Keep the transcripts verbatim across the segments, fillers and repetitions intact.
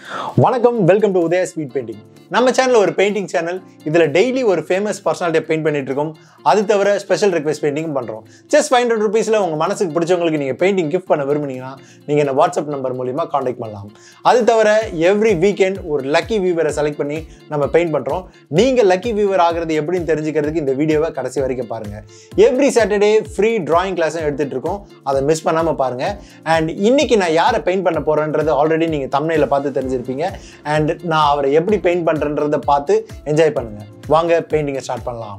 வணக்கம், welcome to Udaya speed painting. நம்ம channel ஒரு பெயிண்டிங் சேனல். இதில் டெய்லி ஒரு ஃபேமஸ் பர்சனாலிட்டியை பெயிண்ட் பண்ணிட்டு இருக்கோம். அது தவிர ஸ்பெஷல் ரிக்வெஸ்ட் பெயிண்டிங் பண்ணுறோம். ஜஸ்ட் ஃபைவ் ஹண்ட்ரட் ருபீஸில் உங்கள் மனசுக்கு பிடிச்சவங்களுக்கு நீங்கள் பெயிண்டிங் கிஃப்ட் பண்ண விரும்புனீங்கன்னா நீங்கள் என்ன வாட்ஸ்அப் நம்பர் மூலிமா காண்டாக்ட் பண்ணலாம். அது தவிர எவ்ரி வீக்கெண்ட் ஒரு லக்கி வியூவரை செலக்ட் பண்ணி நம்ம பெயிண்ட் பண்ணுறோம். நீங்கள் லக்கி வியூவர் ஆகிறது எப்படின்னு தெரிஞ்சுக்கிறதுக்கு இந்த வீடியோவை கடைசி வரைக்கும் பாருங்கள். எவ்ரி சாட்டர்டே ஃப்ரீ டிராயிங் கிளாஸும் எடுத்துகிட்டு இருக்கோம். அதை மிஸ் பண்ணாமல் பாருங்கள். அண்ட் இன்னைக்கு நான் யாரை பெயிண்ட் பண்ண போகிறேன்றது ஆல்ரெடி நீங்கள் தம்ப்நெயில பார்த்து தெரிஞ்சிருப்பீங்க. அண்ட் நான் அவரை எப்படி பெயிண்ட் பண்ணுறேன்றதை பார்த்து என்ஜாய் பண்ணுங்க. வாங்க பெயிண்டிங்கை ஸ்டார்ட் பண்ணலாம்.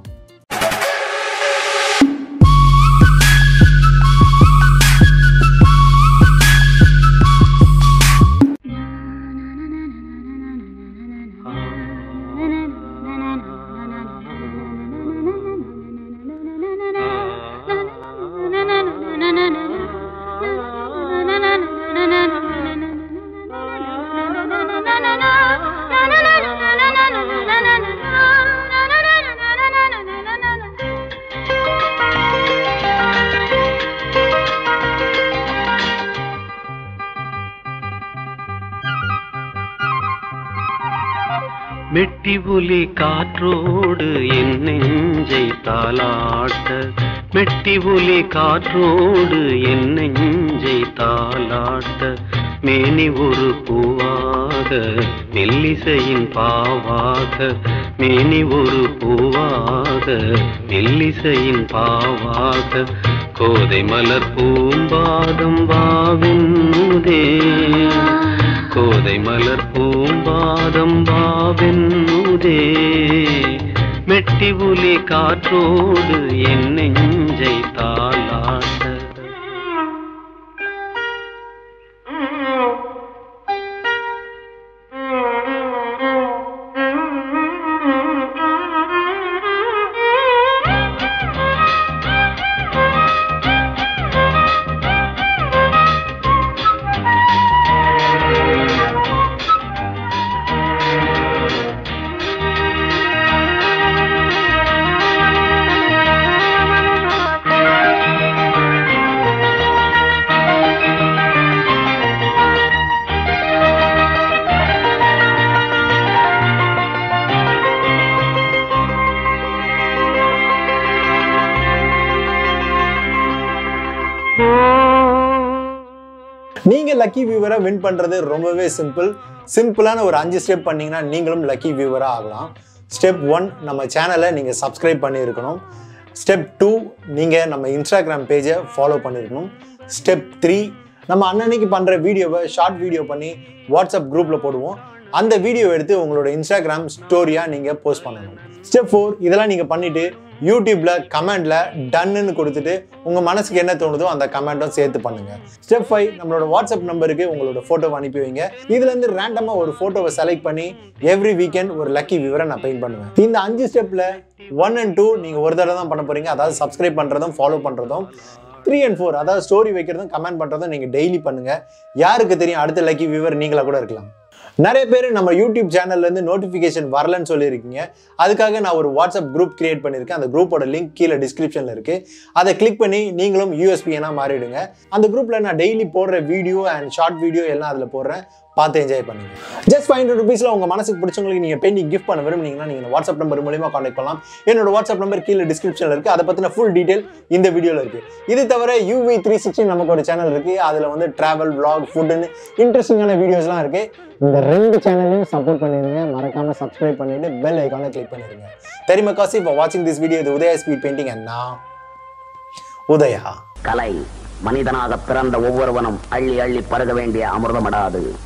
மெட்டி புலி காற்றோடு என் நெஞ்சை தாலாட்ட, மெட்டி புலி காற்றோடு என் நெஞ்சை தாலாட்ட, மேனி ஒரு பூவாக மெல்லிசையின் பாவாக, மேனி ஒரு பூவாக மெல்லிசையின் பாவாக, கோதை மலர் பூம்பாதம் வாவின்னுதே, கோதை மலர் பூம்பாதம் வாவென்னுதே, மெட்டி புலி காற்றோடு என் நெஞ்சை தாலாட்ட. நீங்கள் லக்கி வியூவரை வின் பண்ணுறது ரொம்பவே சிம்பிள். சிம்பிளான ஒரு அஞ்சு ஸ்டெப் பண்ணிங்கன்னா நீங்களும் லக்கி வியூவராக ஆகலாம். ஸ்டெப் ஒன், நம்ம சேனலை நீங்கள் சப்ஸ்கிரைப் பண்ணியிருக்கணும். ஸ்டெப் டூ, நீங்கள் நம்ம இன்ஸ்டாகிராம் பேஜை ஃபாலோ பண்ணியிருக்கணும். ஸ்டெப் த்ரீ, நம்ம அன்னன்னைக்கு பண்ணுற வீடியோவை ஷார்ட் வீடியோ பண்ணி வாட்ஸ்அப் குரூப்பில் போடுவோம். அந்த வீடியோ எடுத்து உங்களோட இன்ஸ்டாகிராம் ஸ்டோரியாக நீங்கள் போஸ்ட் பண்ணணும். ஸ்டெப் ஃபோர், இதெல்லாம் நீங்கள் பண்ணிவிட்டு யூடியூப்பில் கமெண்டில் டன்னு கொடுத்துட்டு உங்கள் மனசுக்கு என்ன தோணுதோ அந்த கமெண்ட்டும் சேர்த்து பண்ணுங்கள். ஸ்டெப் ஃபைவ், நம்மளோட வாட்ஸ்அப் நம்பருக்கு உங்களோட ஃபோட்டோவை அனுப்பி வைங்க. இதுலேருந்து ரேண்டமாக ஒரு ஃபோட்டோவை செலக்ட் பண்ணி எவ்ரி வீக்கெண்ட் ஒரு லக்கி வியூவரை நான் பெயிண்ட் பண்ணுவேன். இந்த அஞ்சு ஸ்டெப்பில் ஒன் அண்ட் டூ நீங்கள் ஒரு தடவை தான் பண்ண போகிறீங்க. அதாவது சப்ஸ்கிரைப் பண்ணுறதும் ஃபாலோ பண்ணுறதும். த்ரீ அண்ட் ஃபோர், அதாவது ஸ்டோரி வைக்கிறதும் கமெண்ட் பண்ணுறதும் நீங்கள் டெய்லி பண்ணுங்கள். யாருக்கு தெரியும், அடுத்த லக்கி வியூவர் நீங்களாக கூட இருக்கலாம். நிறைய பேர் நம்ம யூடியூப் சேனல்லேருந்து நோட்டிஃபிகேஷன் வரலன்னு சொல்லியிருக்கீங்க. அதுக்காக நான் ஒரு வாட்ஸ்அப் குரூப் கிரியேட் பண்ணியிருக்கேன். அந்த குரூப்போட லிங்க் கீழே டிஸ்கிரிப்ஷனில் இருக்குது. அதை கிளிக் பண்ணி நீங்களும் யூஎஸ்பிஎனாக மாறிடுங்க. அந்த குரூப்பில் நான் டெய்லி போடுற வீடியோ அண்ட் ஷார்ட் வீடியோ எல்லாம் அதில் போடுறேன். பார்த்து என்ஜாய் பண்ணுங்க. ஜஸ்ட் ஃபைவ் ஹண்ட்ரட் ருபீஸில் உங்கள் மனசுக்கு பிடிச்சவங்களுக்கு நீங்கள் பெயிண்டிங் கிஃப்ட் பண்ண விரும்புனீங்கன்னா நீங்கள் வாட்ஸ்அப் நம்பர் மூலியமாக காண்டாக்ட் பண்ணலாம். என்னோட வாட்ஸ்அப் நம்பர் கீழே டிஸ்கிரிப்ஷனில் இருக்குது. அதை பற்றின ஃபுல் டீட்டெயில் இந்த வீடியோவில் இருக்குது. இது தவிர யூவி த்ரீ சிக்ஸ்டி நமக்கு ஒரு சேனல் இருக்குது. அதில் வந்து ட்ராவல், விளாக், ஃபுட்டுன்னு இன்ட்ரெஸ்டிங்கான வீடியோஸ்லாம் இருக்குது. இந்த ரெண்டு சேனலையும் சப்போர்ட் பண்ணிடுங்க. மறக்காமல் சப்ஸ்கிரைப் பண்ணிவிட்டு பெல் ஐக்கானை கிளிக் பண்ணிடுங்க. தெரியுமா காசி, இப்போ வாட்சிங் திஸ் வீடியோ இது உதயா ஸ்பீட் பெயிண்டிங் அண்ட் நான் உதயா. கலை மனிதனாக பிறந்த ஒவ்வொருவனும் அள்ளி அள்ளி பருக வேண்டிய அமிர்தமடாது.